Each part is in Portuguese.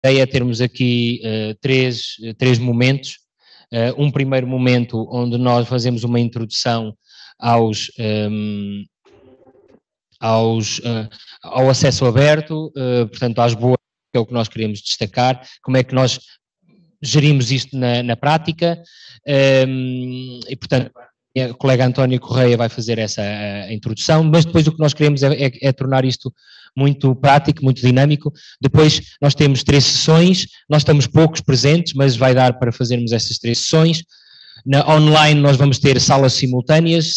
ideia é termos aqui três momentos. Um primeiro momento onde nós fazemos uma introdução ao acesso aberto, portanto, às boas, que é o que nós queremos destacar, como é que nós gerimos isto na prática, e, portanto, o colega António Correia vai fazer essa introdução, mas depois o que nós queremos é tornar isto muito prático, muito dinâmico. Depois nós temos 3 sessões, nós estamos poucos presentes, mas vai dar para fazermos essas 3 sessões. Online nós vamos ter salas simultâneas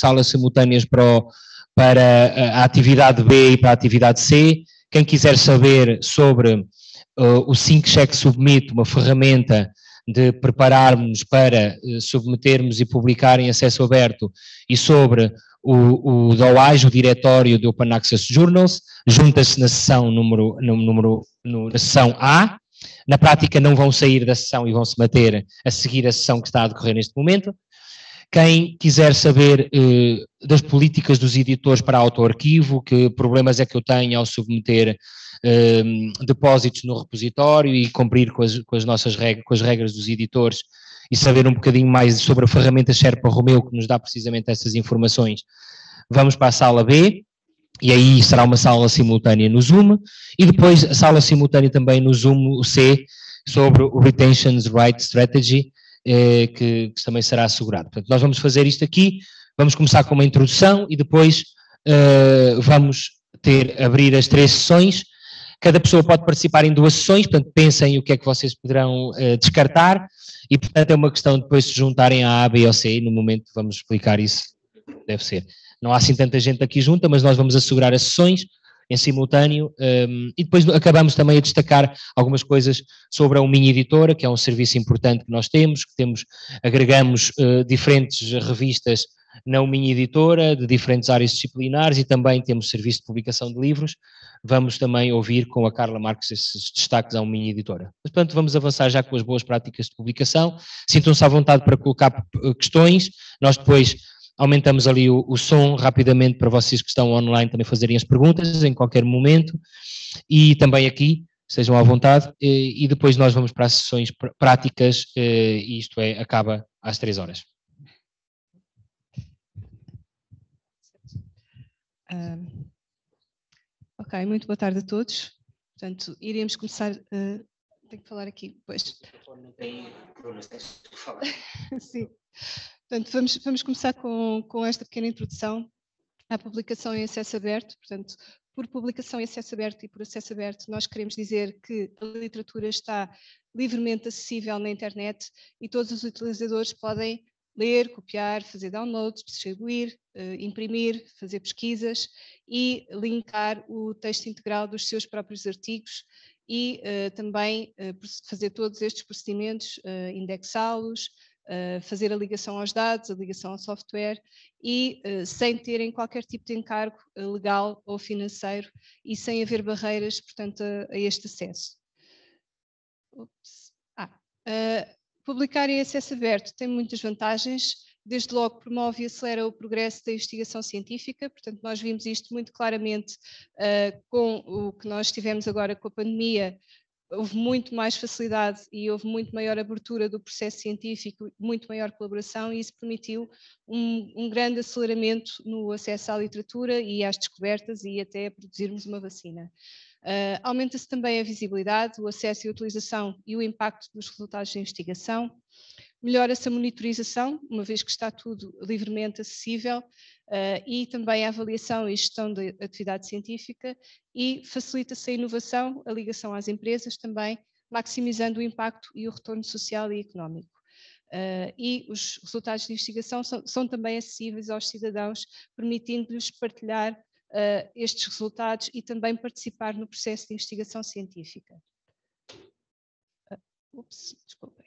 para a atividade B e para a atividade C. Quem quiser saber sobre o Think Check Submit, uma ferramenta de prepararmos para submetermos e publicar em acesso aberto, e sobre o DOAJ, o Diretório do Open Access Journals, junta-se na sessão na sessão A. Na prática não vão sair da sessão e vão se manter a seguir a sessão que está a decorrer neste momento. Quem quiser saber das políticas dos editores para autoarquivo, que problemas é que eu tenho ao submeter depósitos no repositório e cumprir com as regras dos editores, e saber um bocadinho mais sobre a ferramenta Sherpa Romeu, que nos dá precisamente essas informações, vamos para a sala B, e aí será uma sala simultânea no Zoom, e depois a sala simultânea também no Zoom C, sobre o Retention Right Strategy, que também será assegurado. Portanto, nós vamos fazer isto aqui, vamos começar com uma introdução e depois vamos abrir as 3 sessões. Cada pessoa pode participar em 2 sessões, portanto pensem o que é que vocês poderão descartar, e portanto é uma questão de depois se juntarem a A, B ou C, e no momento vamos explicar isso, deve ser. Não há assim tanta gente aqui junta, mas nós vamos assegurar as sessões em simultâneo, e depois acabamos também a destacar algumas coisas sobre a Minha Editora, que é um serviço importante que nós temos, agregamos diferentes revistas na Minha Editora, de diferentes áreas disciplinares, e também temos serviço de publicação de livros. Vamos também ouvir com a Carla Marques esses destaques à Minha Editora. Portanto, vamos avançar já com as boas práticas de publicação. Sintam-se à vontade para colocar questões, nós depois aumentamos ali o som rapidamente para vocês que estão online também fazerem as perguntas em qualquer momento, e também aqui, estejam à vontade, e depois nós vamos para as sessões práticas, e isto acaba às 3 horas. Ok, muito boa tarde a todos. Portanto, iremos começar... tenho que falar aqui, pois. Sim. Portanto, vamos começar com esta pequena introdução à publicação em acesso aberto. Portanto, por publicação em acesso aberto e por acesso aberto, nós queremos dizer que a literatura está livremente acessível na internet e todos os utilizadores podem ler, copiar, fazer downloads, distribuir, imprimir, fazer pesquisas e linkar o texto integral dos seus próprios artigos e também fazer todos estes procedimentos, indexá-los, fazer a ligação aos dados, a ligação ao software e sem terem qualquer tipo de encargo legal ou financeiro e sem haver barreiras, portanto, a este acesso. Publicar em acesso aberto tem muitas vantagens, desde logo promove e acelera o progresso da investigação científica, portanto nós vimos isto muito claramente com o que nós tivemos agora com a pandemia. Houve muito mais facilidade e houve muito maior abertura do processo científico, muito maior colaboração, e isso permitiu um grande aceleramento no acesso à literatura e às descobertas e até a produzirmos uma vacina. Aumenta-se também a visibilidade, o acesso e a utilização e o impacto dos resultados da investigação. Melhora-se a monitorização, uma vez que está tudo livremente acessível, e também a avaliação e gestão da atividade científica, e facilita-se a inovação, a ligação às empresas também, maximizando o impacto e o retorno social e económico. E os resultados de investigação são também acessíveis aos cidadãos, permitindo-lhes partilhar estes resultados e também participar no processo de investigação científica. Desculpem.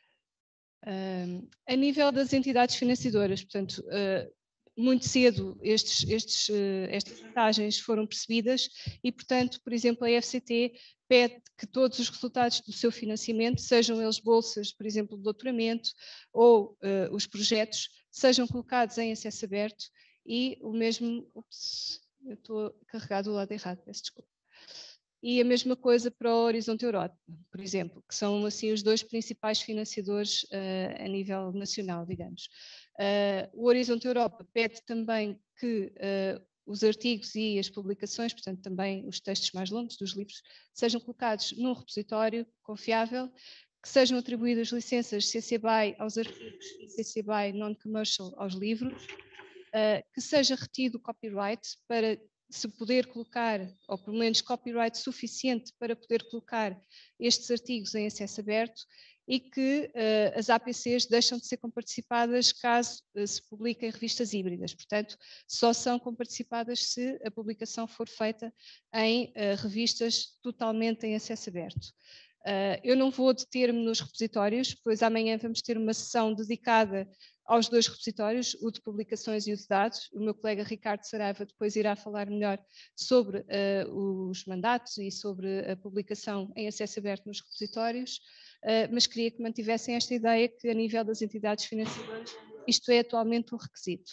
A nível das entidades financiadoras, portanto, muito cedo estas vantagens foram percebidas e, portanto, por exemplo, a FCT pede que todos os resultados do seu financiamento, sejam eles bolsas, por exemplo, de doutoramento ou os projetos, sejam colocados em acesso aberto e o mesmo... eu estou a carregar do lado errado, peço desculpa. e a mesma coisa para o Horizonte Europa, por exemplo, que são assim os dois principais financiadores a nível nacional, digamos. O Horizonte Europa pede também que os artigos e as publicações, portanto também os textos mais longos dos livros, sejam colocados num repositório confiável, que sejam atribuídas licenças CC BY aos artigos e CC BY non-commercial aos livros, que seja retido o copyright para se poder colocar, ou pelo menos copyright suficiente para poder colocar estes artigos em acesso aberto, e que as APCs deixam de ser comparticipadas caso se publiquem revistas híbridas. Portanto, só são comparticipadas se a publicação for feita em revistas totalmente em acesso aberto. Eu não vou deter-me nos repositórios, pois amanhã vamos ter uma sessão dedicada aos dois repositórios, o de publicações e o de dados. O meu colega Ricardo Saraiva depois irá falar melhor sobre os mandatos e sobre a publicação em acesso aberto nos repositórios, mas queria que mantivessem esta ideia que a nível das entidades financiadoras isto é atualmente um requisito.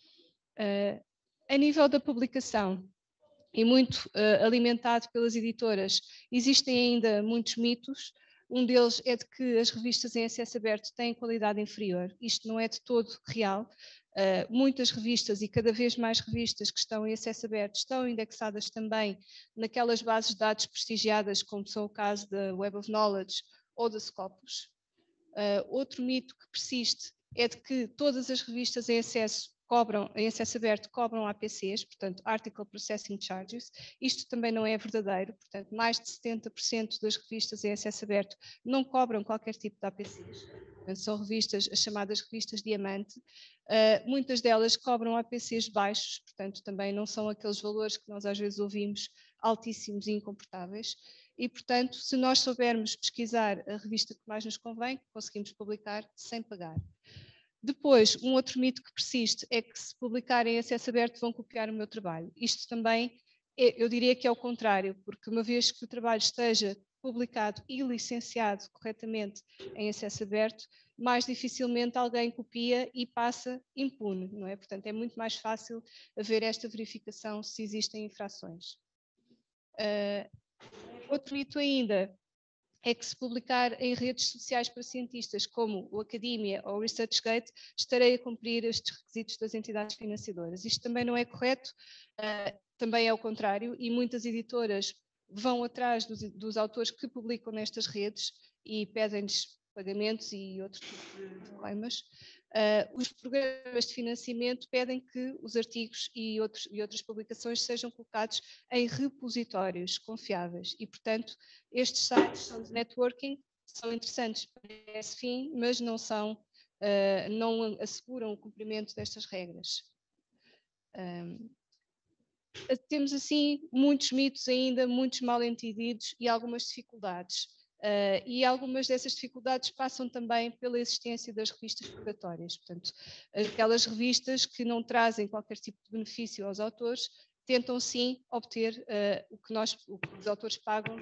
A nível da publicação, e muito alimentado pelas editoras, existem ainda muitos mitos. Um deles é de que as revistas em acesso aberto têm qualidade inferior. Isto não é de todo real. Muitas revistas e cada vez mais revistas que estão em acesso aberto estão indexadas também naquelas bases de dados prestigiadas, como são o caso da Web of Knowledge ou da Scopus. Outro mito que persiste é de que todas as revistas em acesso aberto cobram APCs, portanto Article Processing Charges. Isto também não é verdadeiro, portanto mais de 70% das revistas em acesso aberto não cobram qualquer tipo de APCs. Portanto, são revistas, as chamadas revistas diamante. Muitas delas cobram APCs baixos, portanto também não são aqueles valores que nós às vezes ouvimos altíssimos e incomportáveis. E, portanto, se nós soubermos pesquisar a revista que mais nos convém, conseguimos publicar sem pagar. Depois, um outro mito que persiste é que se publicarem em acesso aberto vão copiar o meu trabalho. Isto também, eu diria que é o contrário, porque uma vez que o trabalho esteja publicado e licenciado corretamente em acesso aberto, mais dificilmente alguém copia e passa impune, não é? Portanto, é muito mais fácil haver esta verificação se existem infrações. Outro mito ainda é que se publicar em redes sociais para cientistas como o Academia ou o ResearchGate, estarei a cumprir estes requisitos das entidades financiadoras. Isto também não é correto, também é o contrário, e muitas editoras vão atrás dos autores que publicam nestas redes e pedem-lhes pagamentos e outro tipo de coimas. Os programas de financiamento pedem que os artigos e outras publicações sejam colocados em repositórios confiáveis e, portanto, estes sites são de networking, são interessantes para esse fim, mas não asseguram o cumprimento destas regras. Temos, assim, muitos mitos ainda, muitos mal-entendidos e algumas dificuldades. E algumas dessas dificuldades passam também pela existência das revistas purgatórias. Portanto, aquelas revistas que não trazem qualquer tipo de benefício aos autores, tentam sim obter o que os autores pagam.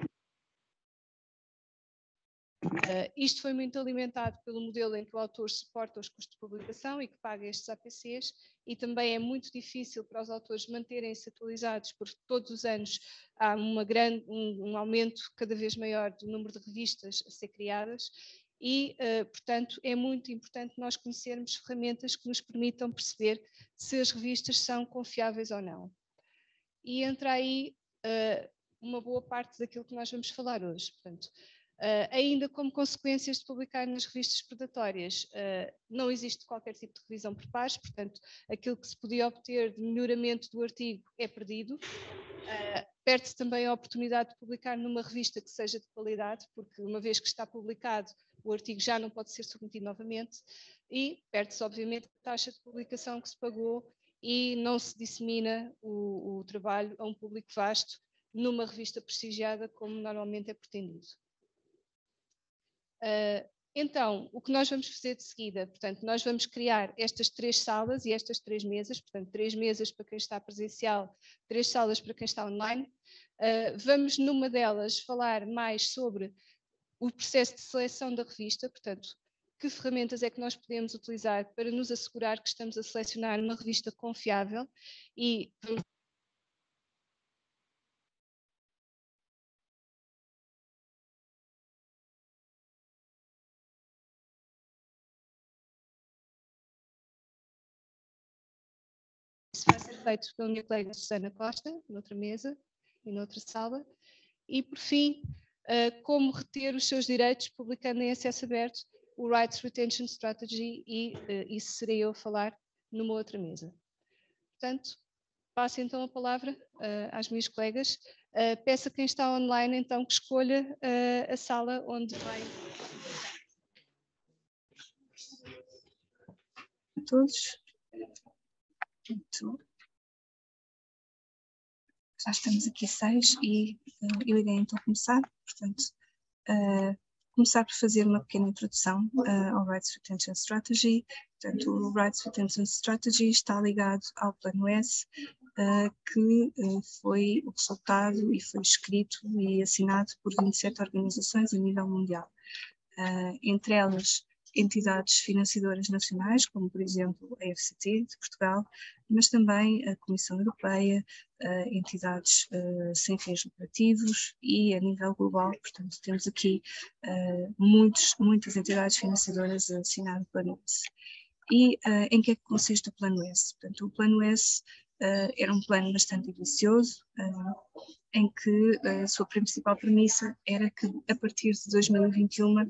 Isto foi muito alimentado pelo modelo em que o autor suporta os custos de publicação e que paga estes APCs, e também é muito difícil para os autores manterem-se atualizados, porque todos os anos há um aumento cada vez maior do número de revistas a ser criadas e, portanto, é muito importante nós conhecermos ferramentas que nos permitam perceber se as revistas são confiáveis ou não. E entra aí uma boa parte daquilo que nós vamos falar hoje. Portanto, ainda como consequências de publicar nas revistas predatórias, não existe qualquer tipo de revisão por pares, portanto, aquilo que se podia obter de melhoramento do artigo é perdido. Perde-se também a oportunidade de publicar numa revista que seja de qualidade, porque uma vez que está publicado, o artigo já não pode ser submetido novamente, e perde-se, obviamente, a taxa de publicação que se pagou e não se dissemina o trabalho a um público vasto numa revista prestigiada, como normalmente é pretendido. Então, o que nós vamos fazer de seguida? Portanto, nós vamos criar estas 3 salas e estas 3 mesas, portanto, 3 mesas para quem está presencial, 3 salas para quem está online. Vamos, numa delas, falar mais sobre o processo de seleção da revista, portanto, que ferramentas é que nós podemos utilizar para nos assegurar que estamos a selecionar uma revista confiável e vamos feito pela minha colega Susana Costa, noutra mesa e noutra sala. E, por fim, como reter os seus direitos publicando em acesso aberto o Rights Retention Strategy, e isso serei eu a falar numa outra mesa. Portanto, passo então a palavra às minhas colegas. Peço a quem está online então que escolha a sala onde vai. A todos. Então, já estamos aqui 6 e eu irei então começar. Portanto, começar por fazer uma pequena introdução ao Rights Retention Strategy. Portanto, o Rights Retention Strategy está ligado ao Plano S, que foi o resultado e foi escrito e assinado por 27 organizações a nível mundial. Entre elas, entidades financiadoras nacionais, como por exemplo a FCT de Portugal, mas também a Comissão Europeia, entidades sem fins lucrativos e a nível global. Portanto, temos aqui muitas entidades financiadoras a assinar o Plano S. E em que é que consiste o Plano S? Portanto, o Plano S era um plano bastante ambicioso, em que a sua principal premissa era que a partir de 2021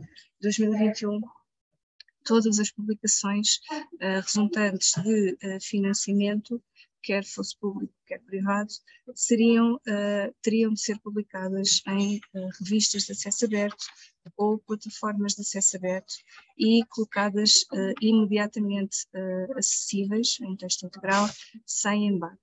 todas as publicações resultantes de financiamento, quer fosse público, quer privado, teriam de ser publicadas em revistas de acesso aberto ou plataformas de acesso aberto e colocadas imediatamente acessíveis em texto integral, sem embargo.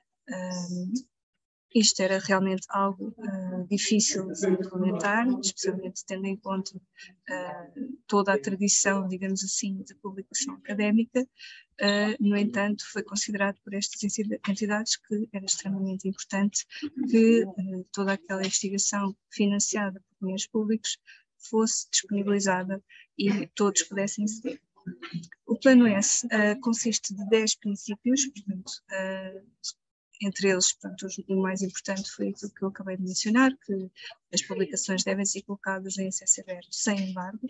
Isto era realmente algo difícil de implementar, especialmente tendo em conta toda a tradição, digamos assim, de publicação académica. No entanto, foi considerado por estas entidades que era extremamente importante que toda aquela investigação financiada por meios públicos fosse disponibilizada e todos pudessem aceder. O Plano S consiste de 10 princípios, portanto, entre eles, portanto, o mais importante foi aquilo que eu acabei de mencionar, que as publicações devem ser colocadas em acesso aberto sem embargo,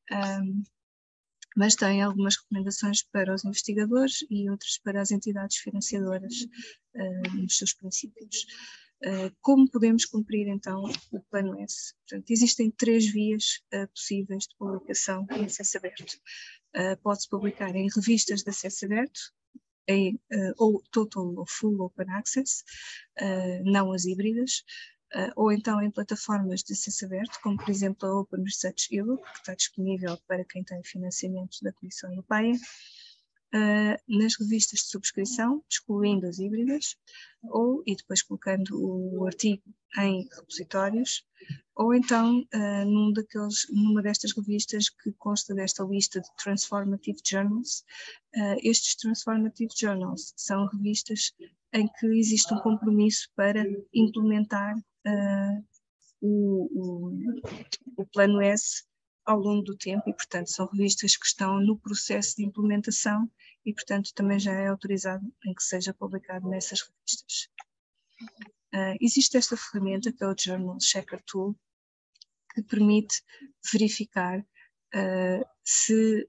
mas tem algumas recomendações para os investigadores e outras para as entidades financiadoras nos seus princípios. Como podemos cumprir então o Plano S? Portanto, existem 3 vias possíveis de publicação em acesso aberto. Pode-se publicar em revistas de acesso aberto, ou Total ou Full Open Access, não as híbridas, ou então em plataformas de acesso aberto, como por exemplo a Open Research Europe, que está disponível para quem tem financiamento da Comissão Europeia, nas revistas de subscrição, excluindo as híbridas, e depois colocando o artigo em repositórios, ou então numa destas revistas que consta desta lista de Transformative Journals. Estes Transformative Journals são revistas em que existe um compromisso para implementar o Plano S ao longo do tempo e, portanto, são revistas que estão no processo de implementação e, portanto, também já é autorizado em que seja publicado nessas revistas. Existe esta ferramenta, que é o Journal Checker Tool, que permite verificar se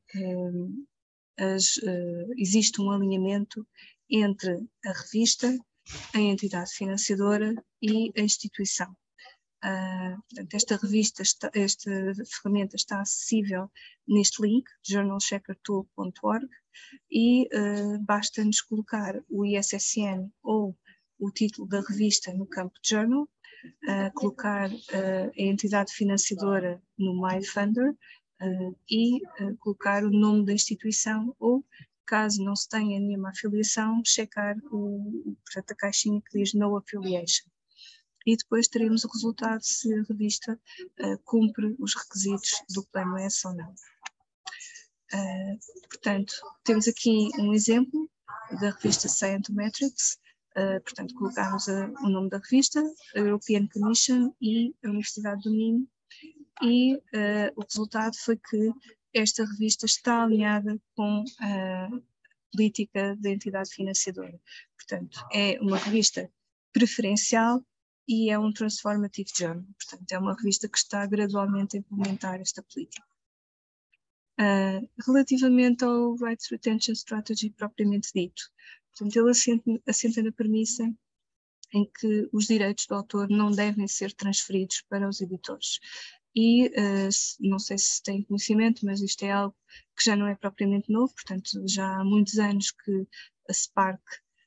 existe um alinhamento entre a revista, a entidade financiadora e a instituição. Portanto, esta ferramenta está acessível neste link, journalcheckertool.org, e basta-nos colocar o ISSN ou o título da revista no campo Journal, colocar a entidade financiadora no MyFunder e colocar o nome da instituição ou, caso não se tenha nenhuma afiliação, checar portanto, a caixinha que diz No Affiliation. E depois teremos o resultado se a revista cumpre os requisitos do Plano S ou não. Portanto, temos aqui um exemplo da revista Scientometrics. Portanto, colocámos o nome da revista, a European Commission e a Universidade do Minho, e o resultado foi que esta revista está alinhada com a política da entidade financiadora. Portanto, é uma revista preferencial e é um Transformative Journal. Portanto, é uma revista que está gradualmente a implementar esta política. Relativamente ao Rights Retention Strategy propriamente dito, Portanto, ele assenta na premissa em que os direitos do autor não devem ser transferidos para os editores. E não sei se têm conhecimento, mas isto é algo que já não é propriamente novo, portanto já há muitos anos que a Spark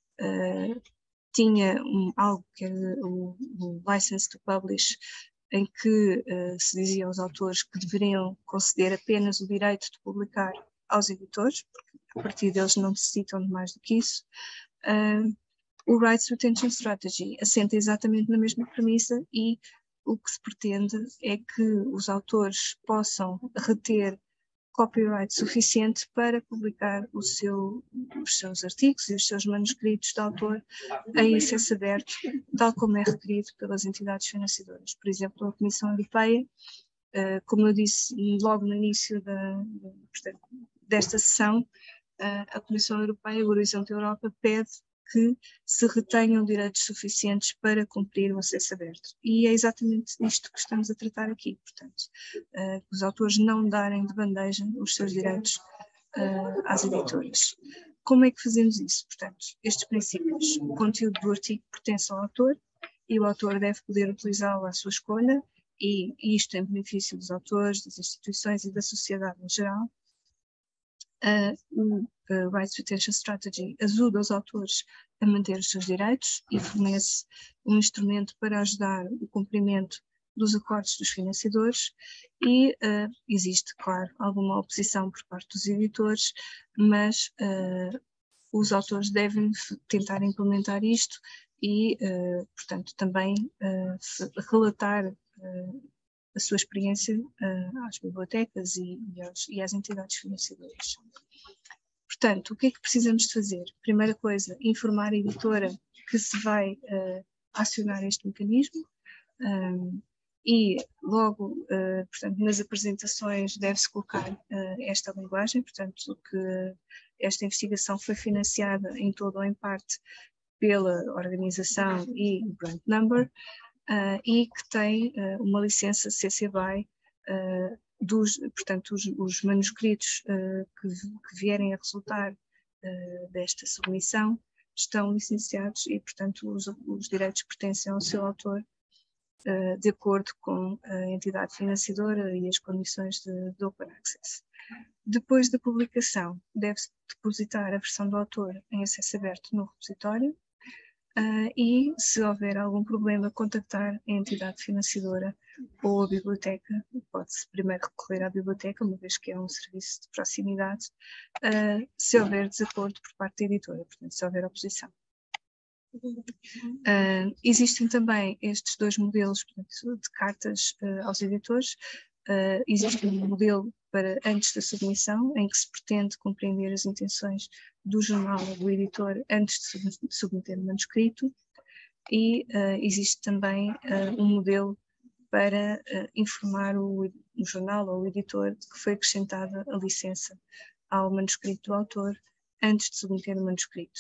tinha algo que era o License to Publish, em que se dizia aos autores que deveriam conceder apenas o direito de publicar aos editores, porque a partir deles não necessitam de mais do que isso. O Rights Retention Strategy assenta exatamente na mesma premissa e o que se pretende é que os autores possam reter copyright suficiente para publicar os seus artigos e os seus manuscritos de autor em acesso aberto, tal como é requerido pelas entidades financiadoras. Por exemplo, a Comissão Europeia, como eu disse logo no início desta sessão, a Comissão Europeia, o Horizonte Europa, pede que se retenham direitos suficientes para cumprir o acesso aberto. E é exatamente isto que estamos a tratar aqui. Portanto, os autores não darem de bandeja os seus direitos às editoras. Como é que fazemos isso? Portanto, estes princípios, o conteúdo do artigo pertence ao autor e o autor deve poder utilizá-lo à sua escolha, e isto em benefício dos autores, das instituições e da sociedade em geral. O Rights Retention Strategy ajuda os autores a manter os seus direitos e fornece um instrumento para ajudar o cumprimento dos acordos dos financiadores e existe, claro, alguma oposição por parte dos editores, mas os autores devem tentar implementar isto e, portanto, também relatar a sua experiência às bibliotecas e às entidades financiadoras. Portanto, o que é que precisamos de fazer? Primeira coisa, informar a editora que se vai acionar este mecanismo e logo, portanto, nas apresentações deve-se colocar esta linguagem, portanto, que esta investigação foi financiada em todo ou em parte pela organização e o Grant Number, e que tem uma licença CC BY, portanto, os manuscritos que vierem a resultar desta submissão estão licenciados e, portanto, os direitos pertencem ao seu autor de acordo com a entidade financiadora e as condições de Open Access. Depois da publicação, deve-se depositar a versão do autor em acesso aberto no repositório, e, se houver algum problema, contactar a entidade financiadora ou a biblioteca. Pode-se primeiro recorrer à biblioteca, uma vez que é um serviço de proximidade, se houver desacordo por parte da editora, portanto, se houver oposição. Existem também estes dois modelos, portanto, de cartas aos editores. Existe um modelo para antes da submissão, em que se pretende compreender as intenções do jornal ou do editor antes de submeter o manuscrito, e existe também um modelo para informar o jornal ou o editor de que foi acrescentada a licença ao manuscrito do autor antes de submeter o manuscrito.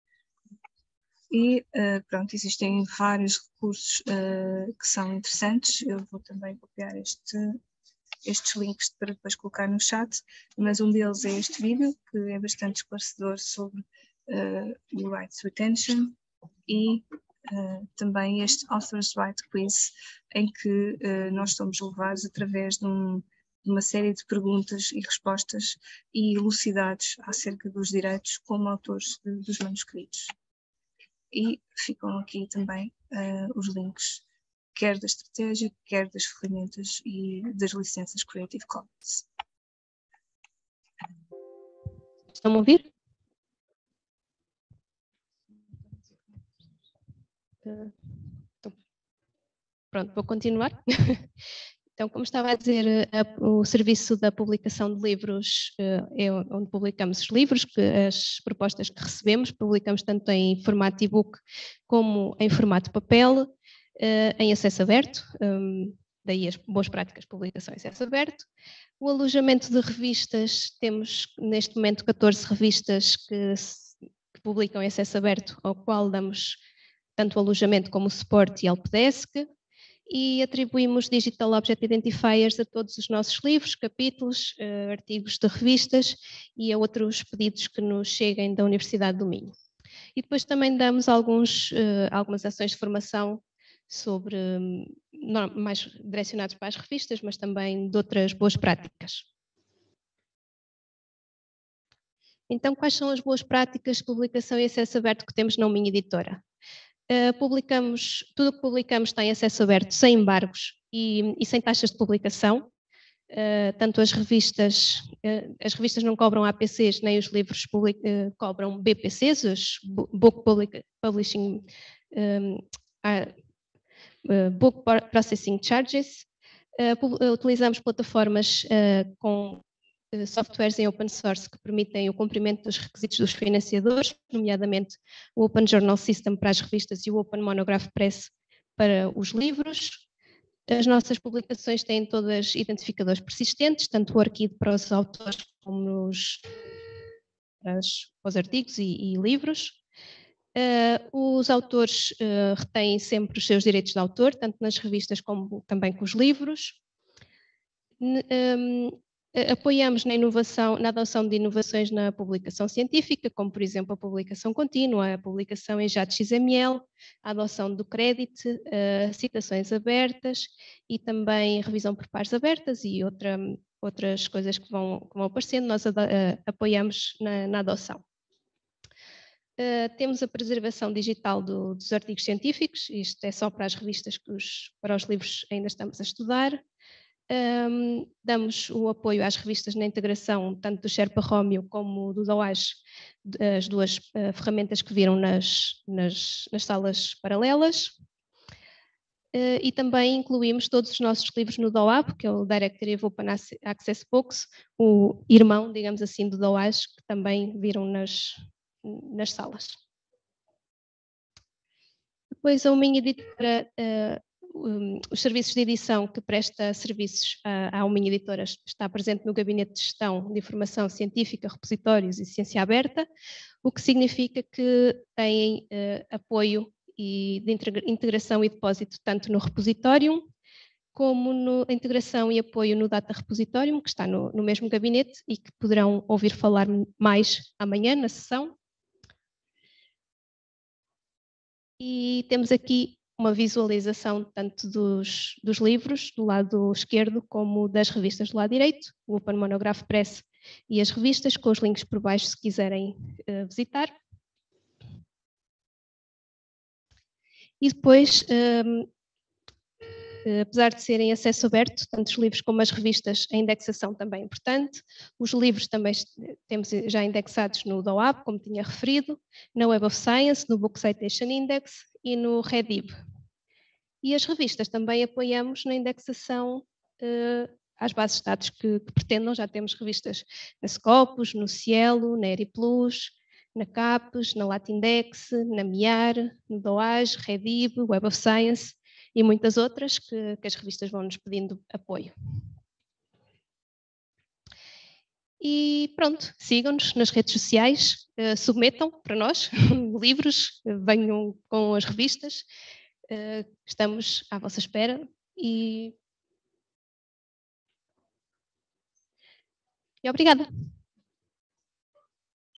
E pronto, existem vários recursos que são interessantes. Eu vou também copiar estes links para depois colocar no chat, mas um deles é este vídeo, que é bastante esclarecedor sobre o Rights Retention, e também este Author's Right Quiz, em que nós somos levados através de uma série de perguntas e respostas e elucidados acerca dos direitos como autores dos manuscritos. E ficam aqui também os links, quer da estratégia, quer das ferramentas e das licenças Creative Commons. Estão a ouvir? Então, pronto, vou continuar. Então, como estava a dizer, o serviço da publicação de livros é onde publicamos os livros, as propostas que recebemos, publicamos tanto em formato e-book como em formato papel, em acesso aberto, daí as boas práticas de publicação em acesso aberto. O alojamento de revistas, temos neste momento 14 revistas que publicam em acesso aberto, ao qual damos tanto o alojamento como o suporte e helpdesk, e atribuímos Digital Object Identifiers a todos os nossos livros, capítulos, artigos de revistas e a outros pedidos que nos cheguem da Universidade do Minho. E depois também damos algumas ações de formação sobre, mais direcionados para as revistas, mas também de outras boas práticas. Então, quais são as boas práticas de publicação e acesso aberto que temos na Minha Editora? Tudo o que publicamos tem acesso aberto, sem embargos e sem taxas de publicação. Tanto as revistas não cobram APCs, nem os livros cobram BPCs, os Book Publishing Book Processing Charges. Utilizamos plataformas com softwares em open source que permitem o cumprimento dos requisitos dos financiadores, nomeadamente o Open Journal System para as revistas e o Open Monograph Press para os livros. As nossas publicações têm todas identificadores persistentes, tanto o ORCID para os autores como para os artigos e livros. Os autores retêm sempre os seus direitos de autor, tanto nas revistas como também com os livros. Apoiamos na adoção de inovações na publicação científica, como por exemplo a publicação contínua, a publicação em JAT-XML, a adoção do crédito, citações abertas e também revisão por pares abertas e outras coisas que vão aparecendo, nós apoiamos na adoção. Temos a preservação digital dos artigos científicos, isto é só para as revistas para os livros ainda estamos a estudar. Damos o apoio às revistas na integração tanto do Sherpa Romeo como do DOAJ, as duas ferramentas que viram nas salas paralelas. E também incluímos todos os nossos livros no DOAB, que é o Directory Open Access Books, o irmão, digamos assim, do DOAJ, que também viram nas salas. Depois a Minha Editora, os serviços de edição que presta serviços à Minha Editora está presente no Gabinete de Gestão de Informação Científica, Repositórios e Ciência Aberta, o que significa que têm apoio de integração e depósito tanto no repositório como na integração e apoio no Data Repositorium, que está no mesmo gabinete e que poderão ouvir falar mais amanhã na sessão. E temos aqui uma visualização tanto dos livros do lado esquerdo como das revistas do lado direito, o Open Monograph Press e as revistas, com os links por baixo se quiserem visitar. E depois, apesar de serem acesso aberto, tanto os livros como as revistas, a indexação também é importante. Os livros também temos já indexados no DOAB, como tinha referido, na Web of Science, no Book Citation Index e no Redib. E as revistas também apoiamos na indexação às bases de dados que pretendam. Já temos revistas na Scopus, no Cielo, na Eriplus, na CAPES, na Latindex, na MIAR, no DOAJ, Redib, Web of Science e muitas outras que as revistas vão nos pedindo apoio. E pronto, sigam-nos nas redes sociais, submetam para nós livros, venham com as revistas, estamos à vossa espera e obrigada.